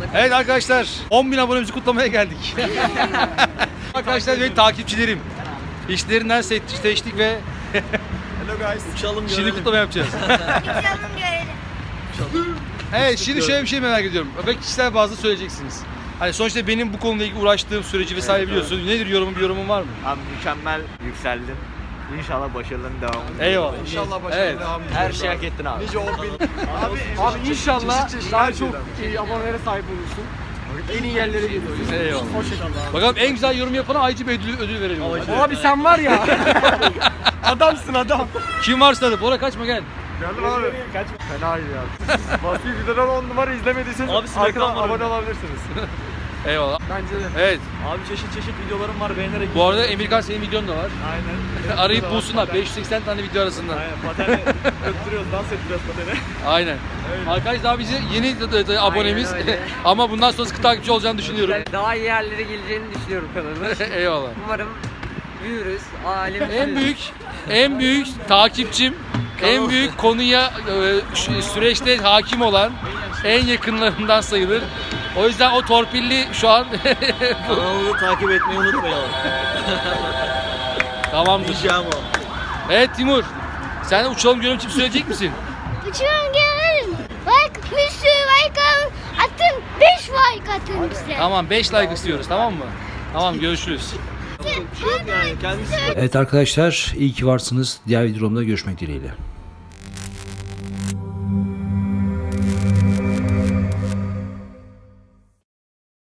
Evet arkadaşlar 10.000 abonemizi kutlamaya geldik. Arkadaşlar benim takipçilerim. İşlerinden seçtik ve Hello guys. Uçalım görelim. şimdi kutlama yapacağız. Uçalım görelim. Evet şimdi şöyle bir şey merak ediyorum. Belki kişisel bazı söyleyeceksiniz. Hani sonuçta benim bu konuyla ilgili uğraştığım süreci vesaire biliyorsun. Nedir yorumun var mı? Abi mükemmel yükseldin. İnşallah başarıların devamı. Eyvallah. İnşallah başarılı devam edeceğiz. Her şeyi hak ettin abi. Nice 10.000. Abi inşallah daha her çok şeyden. iyi abonelere sahip olursun. En iyi yerlere geliyorsun. Eyvallah. O şekilde. Bakalım en güzel yorum yapana ayrıca bir ödül verelim. Abi sen var ya. Adamsın adam. Kim varsa da Bora kaçma gel. Geldim abi. Kaçma. Fena iyi ya. Basri videodan 10 numara izlemediyseniz Abi, Smackdown arkadan var abone önde. olabilirsiniz. Eyvallah. Bence de. Evet. Abi çeşit videolarım var beğenerek. Bu arada Emirkan senin videon da var. Aynen. Arayıp bulsunlar 580 tane video arasında. Aynen pateni öttürüyoruz, dans ettiriyoruz pateni. Aynen. Arkadaş daha bizi yeni abonemiz öyle. ama bundan sonra sıkı takipçi olacağını düşünüyorum. Daha iyi yerlere geleceğini düşünüyorum kanalın. Eyvallah. Umarım büyürüz. Ailemiz En büyük takipçim, en büyük konuya süreçte hakim olan en yakınlarından sayılır. O yüzden o torpilli şu an Kanalımızı takip etmeyi unutmayalım. tamamdır. Diyeceğim o. Evet Timur, sen de uçalım görelim için söyleyecek misin? Uçalım görelim. Like, bir sürü like atın. 5 like atın bize. Tamam 5 like istiyoruz tamam mı? Tamam görüşürüz. Yani kendisi Evet arkadaşlar iyi ki varsınız. Diğer videomda görüşmek dileğiyle.